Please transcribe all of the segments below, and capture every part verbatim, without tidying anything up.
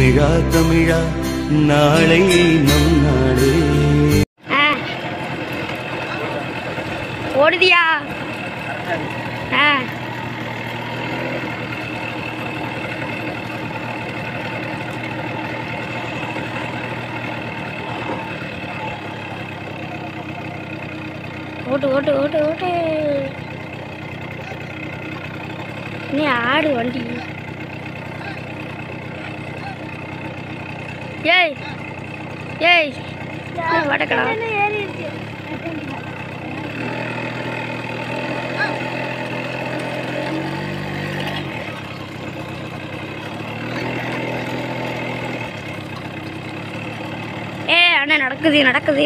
தமிழா தமிழா நாளை நம் நாளே. ஓடுதியா? ஓட்டு ஓட்டு ஓட்டு ஓட்டு. நீ ஆடு வண்டி. ஏய் ஏய் வடக்கடா. ஏ அண்ணா நடக்குது நடக்குது.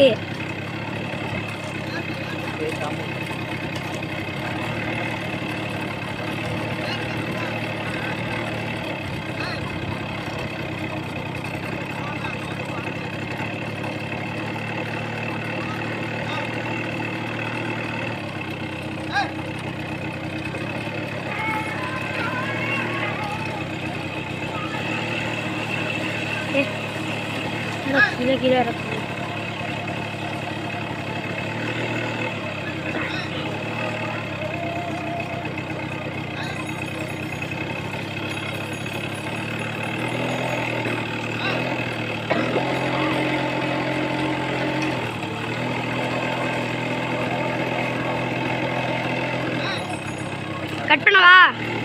கீழே கீழே இறக்கும். கட் பண்ணவா?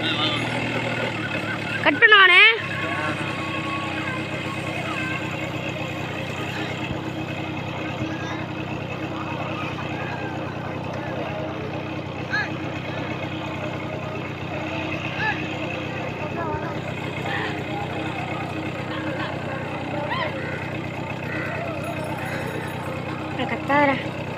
கட் பண்ணவானே? கத்தாதரா.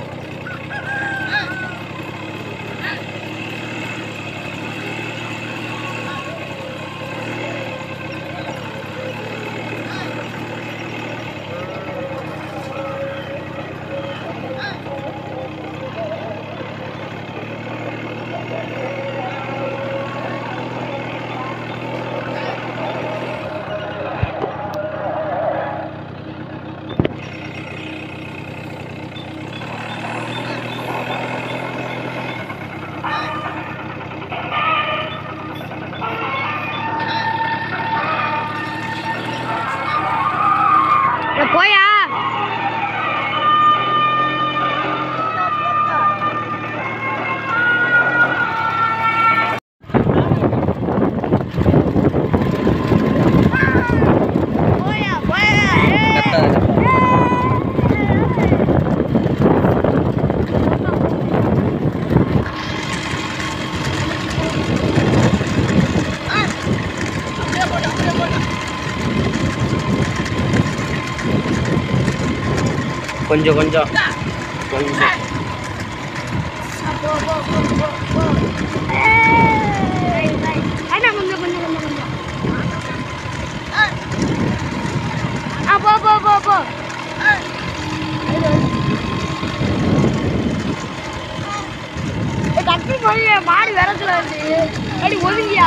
போயா? கொஞ்சம் கொஞ்சம் கொஞ்சம் மாடு விரத்துல இருந்து அப்படி ஒதுங்கியா?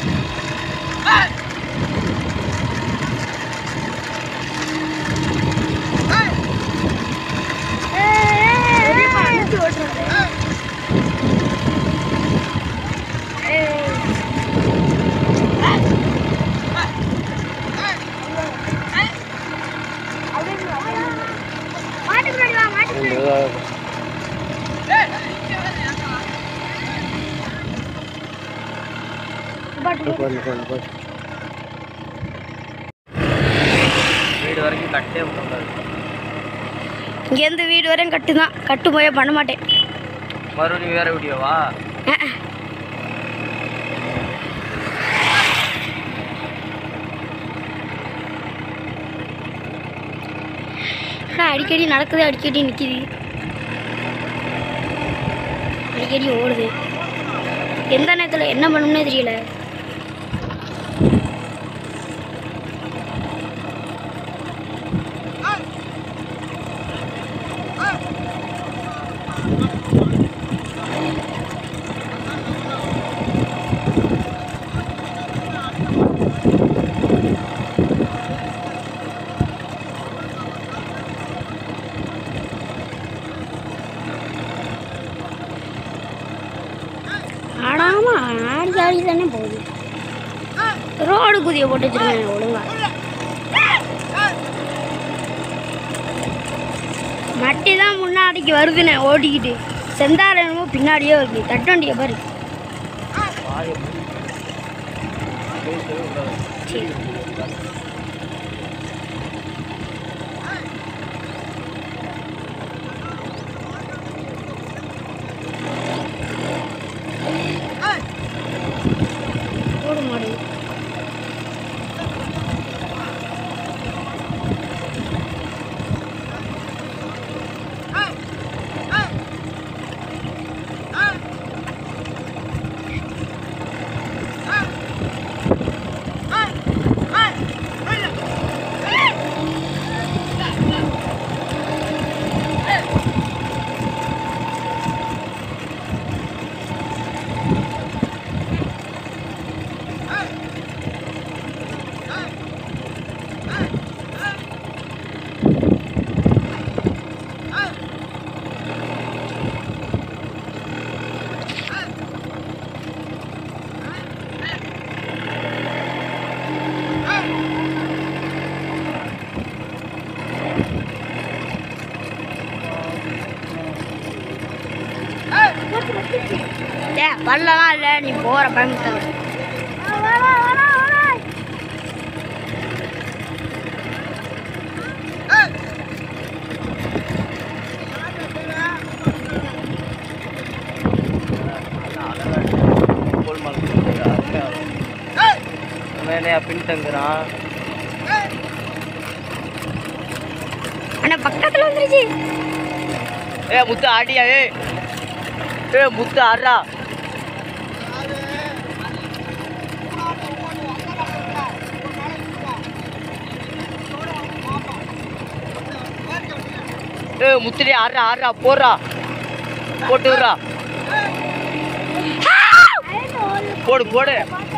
வீடு வரைக்கும் கட்டே விட்டுறாரு. இங்கேருந்து வீடு வரையும் கட்டு தான். கட்டு போய் பண்ண மாட்டேன். மறுபடியும் வேற வீடியோவா? அடிக்கடி நடக்குது, அடிக்கடி நிற்கிது, அடிக்கடி ஓடுது. எந்த நேரத்தில் என்ன பண்ணணும்னே தெரியல. தடுப்பூதியை போட்டு வச்சிருக்காங்க ஒழுங்கா. மட்டி தான் முன்னாடிக்கு வருதுண்ணே ஓட்டிக்கிட்டு. செந்தாரம் என்னமோ பின்னாடியே வருது. தட்டு வண்டியை பாரு. சரி ஓடு மாடு. ஏ வரலாம் இல்லை, நீ போகிற பயமுத்த. பின்தங்குறான். அண்ணா பக்கத்தில் வந்துருச்சு. ஏ முத்து ஆடியா? ஏ ஏ முத்து ஆடுறா. ஏ முத்துடி ஆடுறா ஆடுறா போடுறா போட்டு விடுறா. போடு போடு.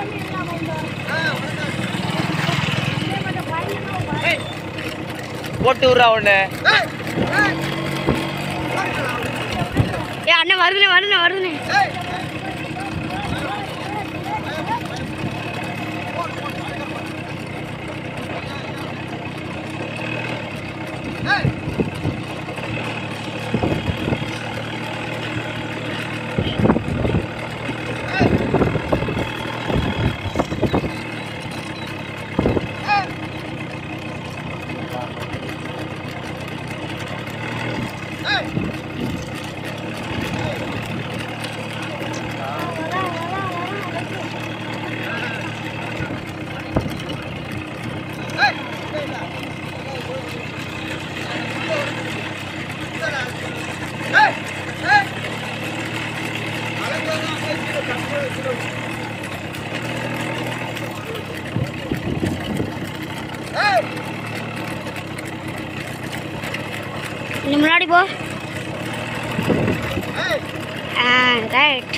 போட்டு விடுறா ஒண்ணு. ஏ அண்ணன் வருதுண்ணே வருதுண்ணே வருதுண்ணே. நீ முன்னாடி போ. ஆ ரைட்.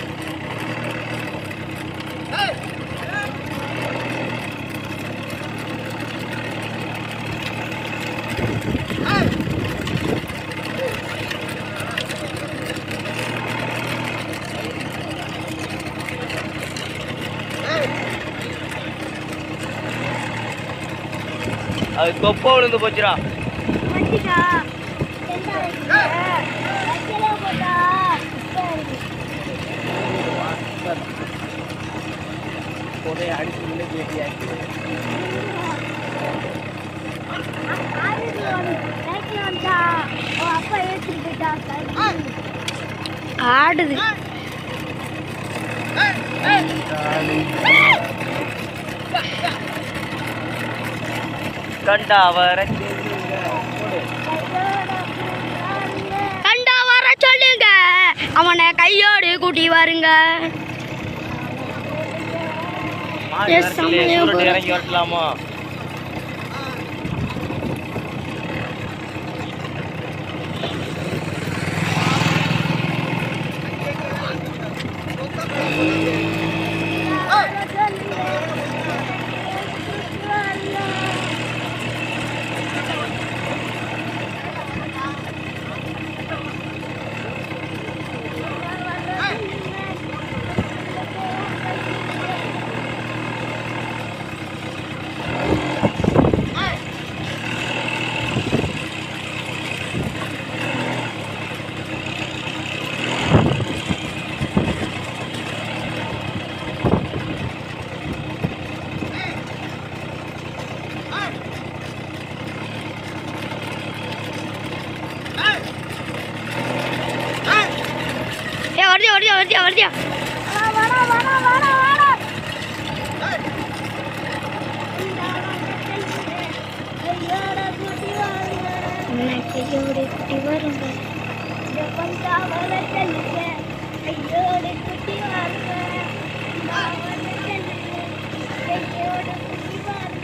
அது தொப்பை விழுந்து போச்சுடா. ஆடுது. கண்டா வர கண்டா வர சொல்லுங்க, அவனை கையோடு கூட்டி வாருங்க. இறங்கி வரலாமா? வருதியா வாடா வாடா வாடா வாடா கையோடு குட்டி வருங்க பஞ்சாவல செல்லுங்க கையோடு குட்டி வருங்க கையோடு குட்டி வருங்க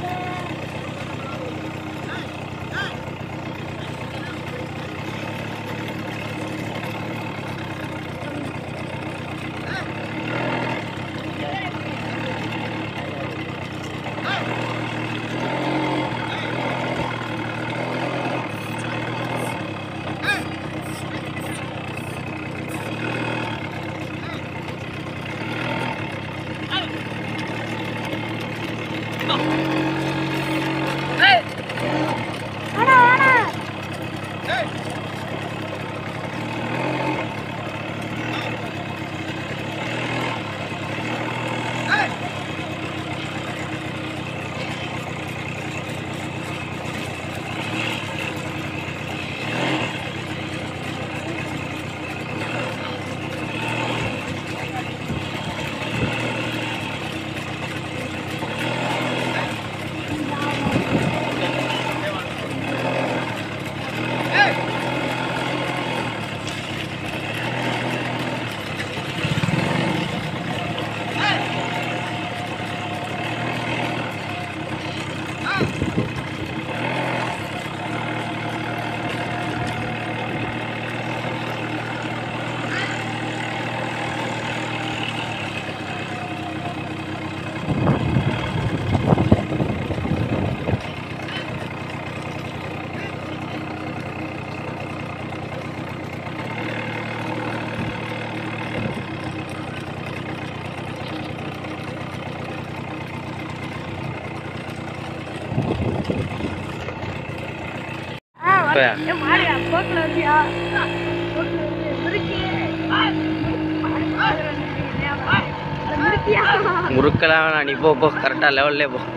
முறுக்கலாம் நீ போ போ கரெக்டாக லெவல்லே போ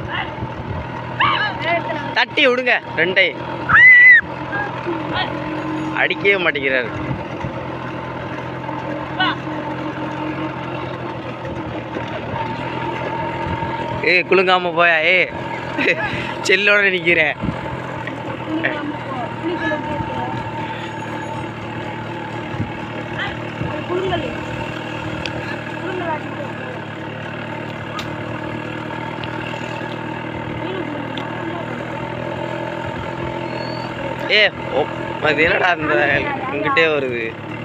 தட்டி விடுங்க ரெண்டை அடிக்கவே மாட்டேங்கிறாரு ஏய் குலுங்காம போயா ஏ செல்லோட நிற்கிறேன் ஏ ஓ அது என்னடா அந்த இங்கிட்டே வருது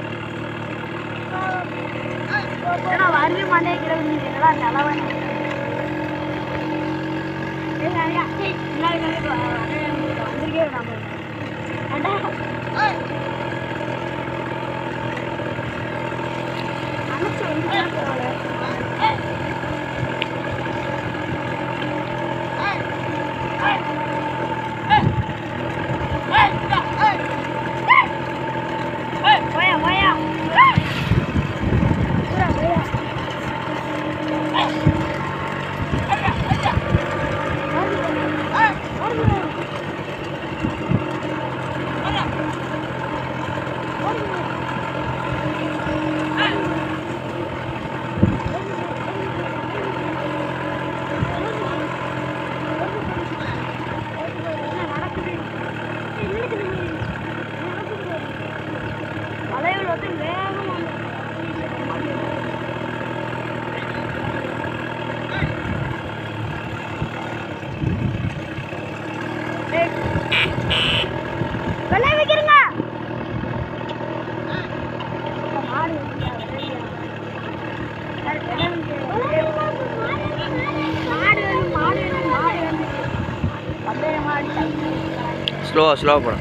ஸ்லோ ஸ்லோ போட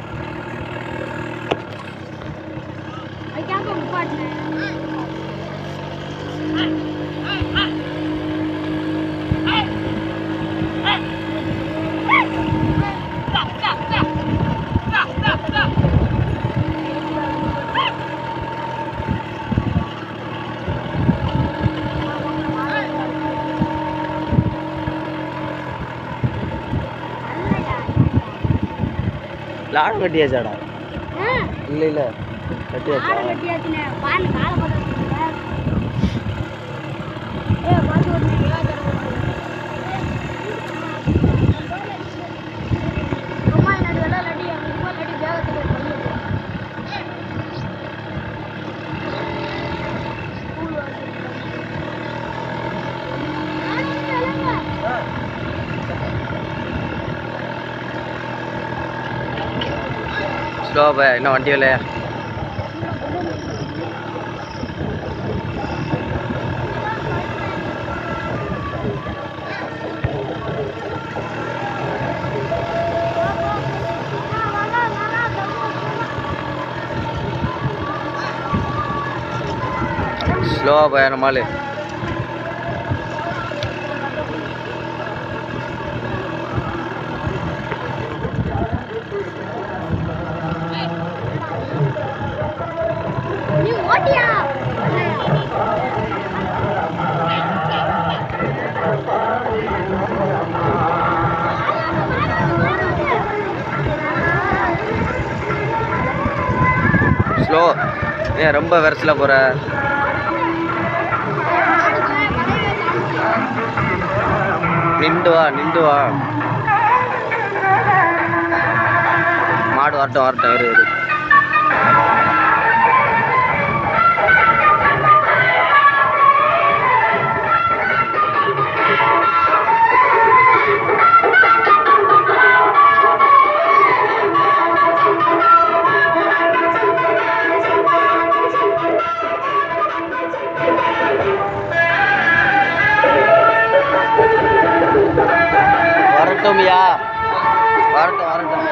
லாடு கட்டியாச்சாடா? இல்லை இல்லை கட்டியாச்சா? ஸ்லோ பை இன்னும் வண்டி இல்லையா ஸ்லோ பை நம்மளே ஸ்லோ ஏன் ரொம்ப வெரசில் போகிற நின்று வா நின்று வா மாடு வரட்டும் வரட்டும் இரு இரு வரட்டும் யா வரட்டும் வரட்டும்